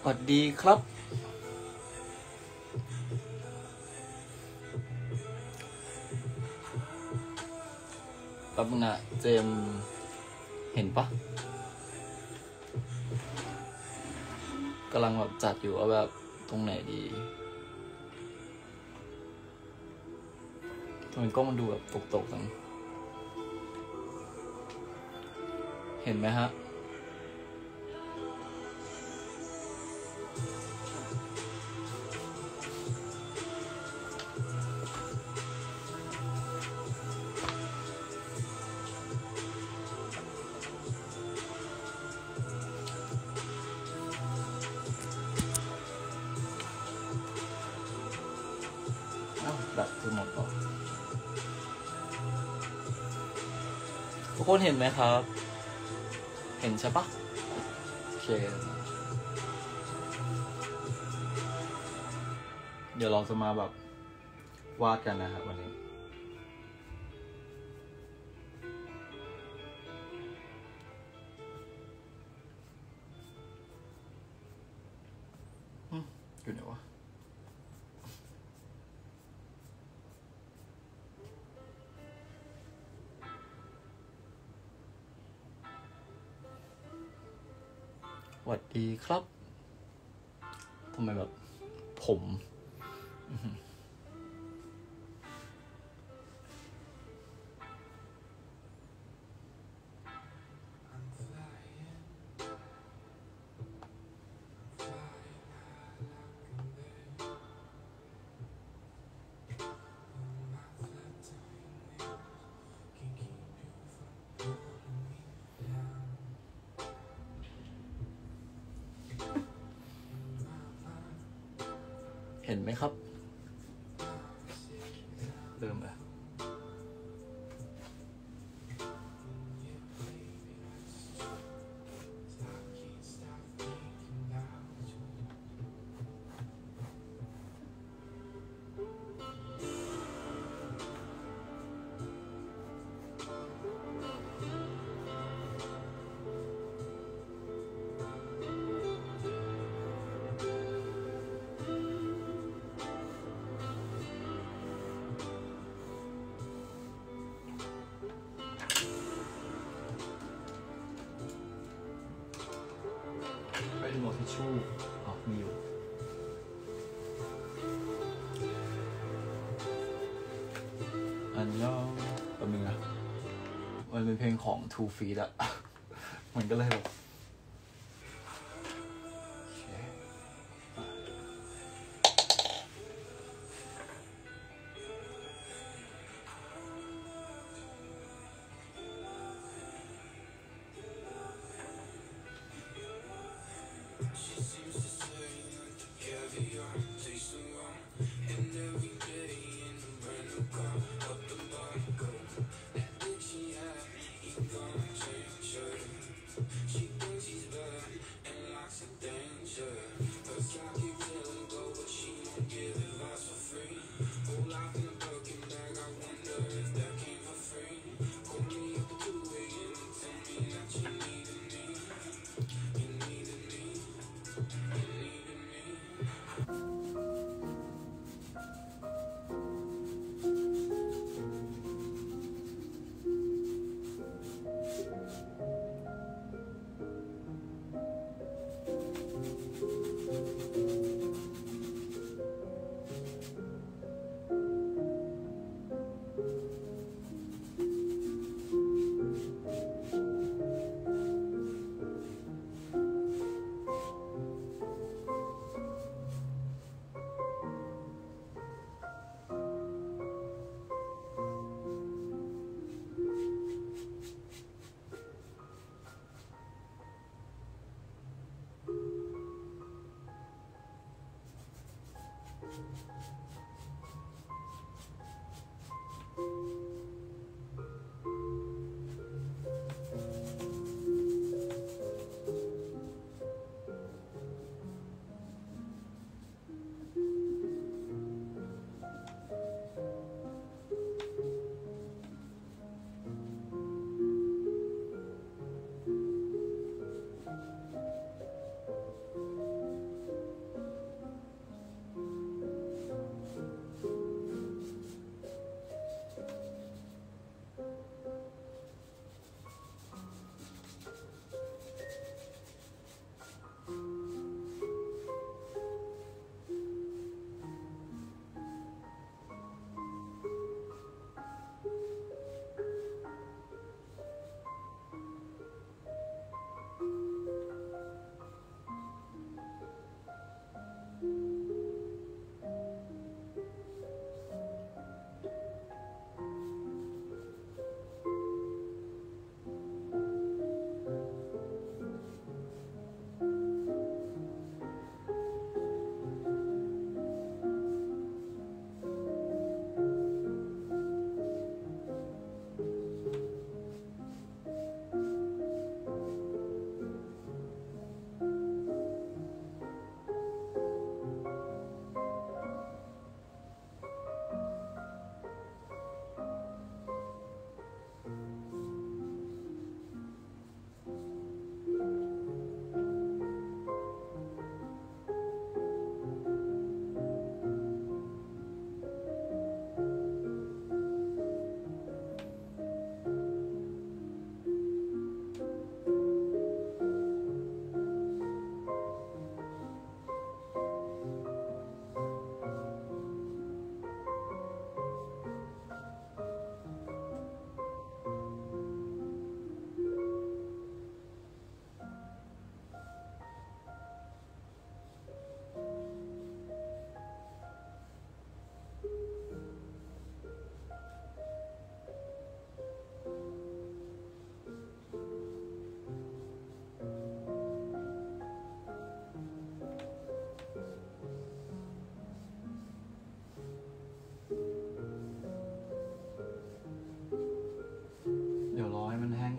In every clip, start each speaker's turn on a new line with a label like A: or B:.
A: วัสดีครับแป๊บนึงนะเจมเห็นปะกำลังแบบจัดอยู่ว่าแบบตรงไหนดีทำไมกล้องมันดูแบบตกๆจังเห็นไหมฮะแบบคือหมดต่อทุกคนเห็นไหมครับเห็นใช่ปะโอเคเดี๋ยวเราจะมาแบบวาดกันนะครับวันนี้อยู่ไหนวะสวัสดีครับทำไมแบบผมเห็นไหมครับเริ่มแล้วไปดูหมดทิชชู่อ๋อมีอยู่อันยองแป๊บนึงนะมันเป็นเพลงของ Two Feet อะ มันก็เลยแบบ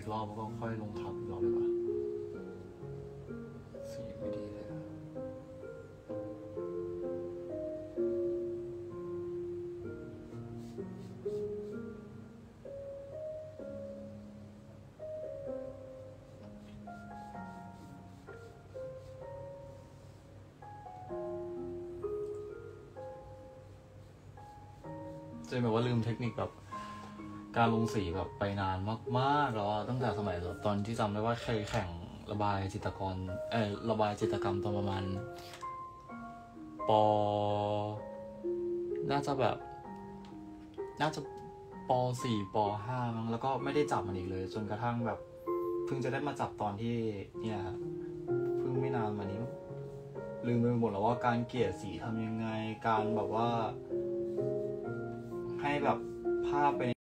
A: อีกรอบแล้วก็ค่อยลงทับอีกรอบดีกว่าสีไม่ดีเลยนะจะแบบว่าลืมเทคนิคแบบการลงสีแบบไปนานมากๆแล้วตั้งแต่สมัยตอนที่จำได้ว่าเคยแข่งระบายจิตรกรระบายจิตรกรรมตอนประมาณปน่าจะป.4 ป.5มั้งแล้วก็ไม่ได้จับมันอีกเลยจนกระทั่งแบบเพิ่งจะได้มาจับตอนที่เนี่ยเพิ่งไม่นานมานี้ลืมไปหมดแล้วว่าการเกลี่ยสีทำยังไงการแบบว่าให้แบบภาพเป็น